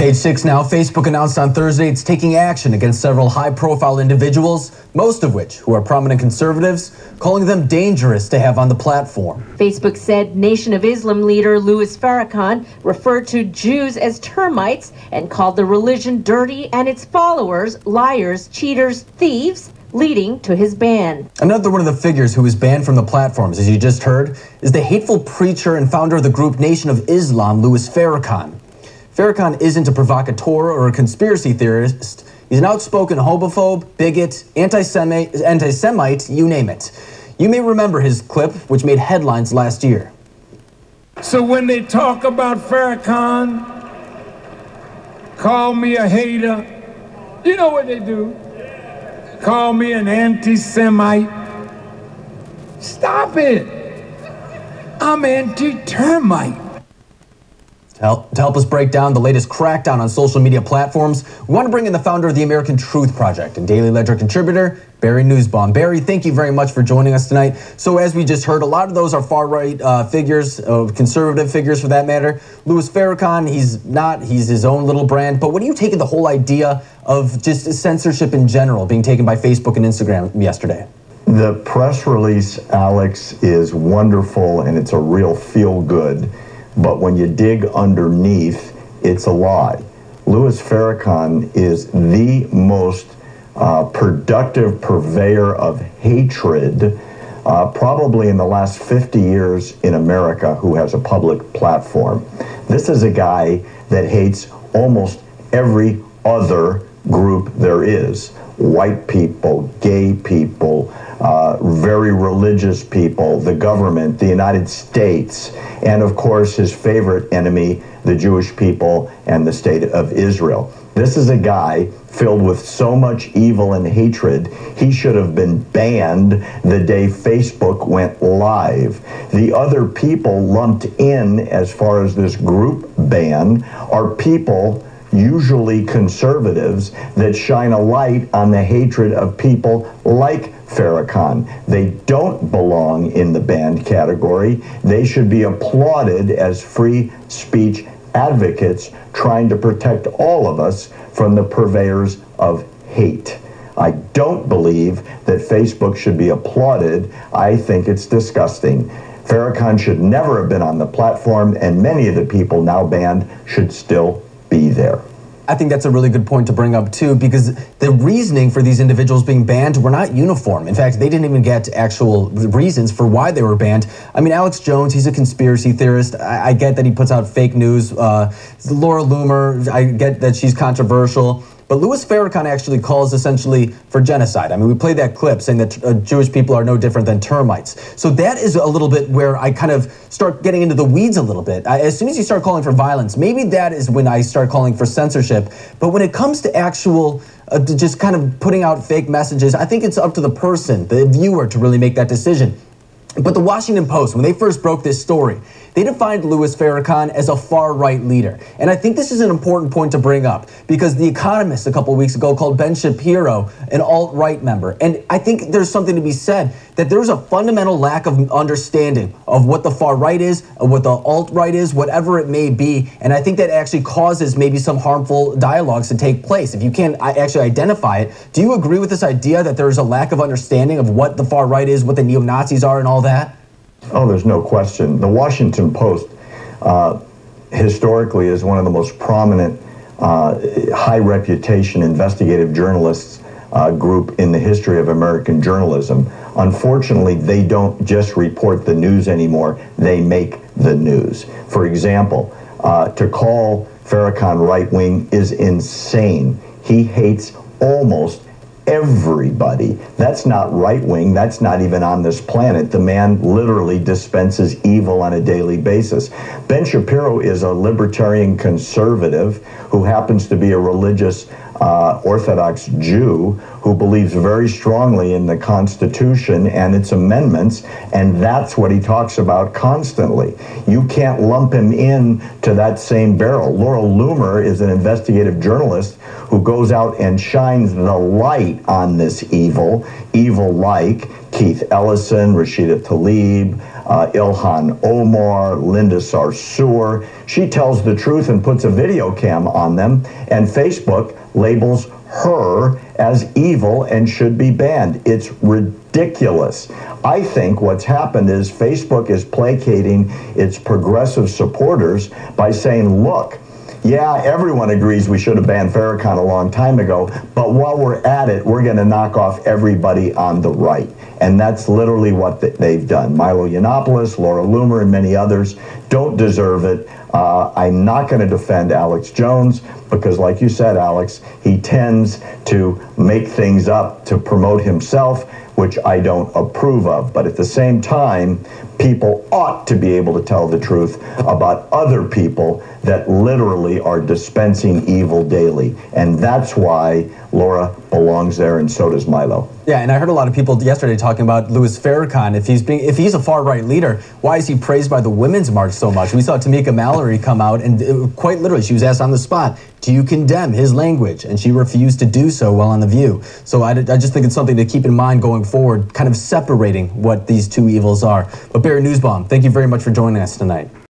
Page 6 now. Facebook announced on Thursday it's taking action against several high-profile individuals, most of which who are prominent conservatives, calling them dangerous to have on the platform. Facebook said Nation of Islam leader Louis Farrakhan referred to Jews as termites and called the religion dirty and its followers liars, cheaters, thieves, leading to his ban. Another one of the figures who was banned from the platforms, as you just heard, is the hateful preacher and founder of the group Nation of Islam, Louis Farrakhan. Farrakhan isn't a provocateur or a conspiracy theorist. He's an outspoken homophobe, bigot, anti-Semite, you name it. You may remember his clip, which made headlines last year. So when they talk about Farrakhan, call me a hater, you know what they do? Call me an anti-Semite. Stop it. I'm anti-termite. To help us break down the latest crackdown on social media platforms, we want to bring in the founder of the American Truth Project and Daily Ledger contributor, Barry Nussbaum. Barry, thank you very much for joining us tonight. So as we just heard, a lot of those are far-right figures, conservative figures for that matter. Louis Farrakhan, he's his own little brand. But what do you take of the whole idea of just censorship in general being taken by Facebook and Instagram yesterday? The press release, Alex, is wonderful and it's a real feel-good. But when you dig underneath, it's a lie. Louis Farrakhan is the most productive purveyor of hatred probably in the last 50 years in America who has a public platform. This is a guy that hates almost every other group there is. White people, gay people, very religious people, the government, the United States, and of course his favorite enemy, the Jewish people and the state of Israel. This is a guy filled with so much evil and hatred, he should have been banned the day Facebook went live. The other people lumped in as far as this group ban are people, usually conservatives, that shine a light on the hatred of people like Farrakhan. They don't belong in the banned category. They should be applauded as free speech advocates trying to protect all of us from the purveyors of hate. I don't believe that Facebook should be applauded. I think it's disgusting. Farrakhan should never have been on the platform, and many of the people now banned should still be there. I think that's a really good point to bring up too, because the reasoning for these individuals being banned were not uniform. In fact, they didn't even get actual reasons for why they were banned. I mean, Alex Jones, he's a conspiracy theorist. I get that he puts out fake news. Laura Loomer, I get that she's controversial. But Louis Farrakhan actually calls essentially for genocide. I mean, we played that clip saying that Jewish people are no different than termites. So that is a little bit where I kind of start getting into the weeds a little bit. As soon as you start calling for violence, maybe that is when I start calling for censorship. But when it comes to actual just kind of putting out fake messages, I think it's up to the person, the viewer, to really make that decision. But the Washington Post, when they first broke this story, they defined Louis Farrakhan as a far-right leader. And I think this is an important point to bring up, because The Economist a couple of weeks ago called Ben Shapiro an alt-right member. And I think there's something to be said that there's a fundamental lack of understanding of what the far-right is, of what the alt-right is, whatever it may be. And I think that actually causes maybe some harmful dialogues to take place. If you can't actually identify it, do you agree with this idea that there's a lack of understanding of what the far-right is, what the neo-Nazis are, and all that? Oh, there's no question. The Washington Post historically is one of the most prominent, high reputation investigative journalists group in the history of American journalism. Unfortunately, they don't just report the news anymore, they make the news. For example, to call Farrakhan right-wing is insane. He hates almost everybody. That's not right-wing. That's not even on this planet. The man literally dispenses evil on a daily basis. Ben Shapiro is a libertarian conservative who happens to be a religious Orthodox Jew who believes very strongly in the Constitution and its amendments, and that's what he talks about constantly. You can't lump him in to that same barrel. Laura Loomer is an investigative journalist who goes out and shines the light on this evil like Keith Ellison, Rashida Tlaib, Ilhan Omar, Linda Sarsour. She tells the truth and puts a video cam on them, and Facebook labels her as evil and should be banned. It's ridiculous. I think what's happened is Facebook is placating its progressive supporters by saying, look, yeah, everyone agrees we should have banned Farrakhan a long time ago, but while we're at it, we're going to knock off everybody on the right. And that's literally what they've done. Milo Yiannopoulos, Laura Loomer, and many others don't deserve it. I'm not going to defend Alex Jones because, like you said, Alex, he tends to make things up to promote himself, which I don't approve of. But at the same time, people ought to be able to tell the truth about other people that literally are dispensing evil daily. And that's why Laura belongs there, and so does Milo. Yeah, and I heard a lot of people yesterday talking about Louis Farrakhan. If he's a far-right leader, why is he praised by the Women's March so much? We saw Tamika Mallory come out and quite literally, she was asked on the spot, do you condemn his language? And she refused to do so while on The View. So I just think it's something to keep in mind going forward, kind of separating what these two evils are. But Barry Nussbaum, thank you very much for joining us tonight.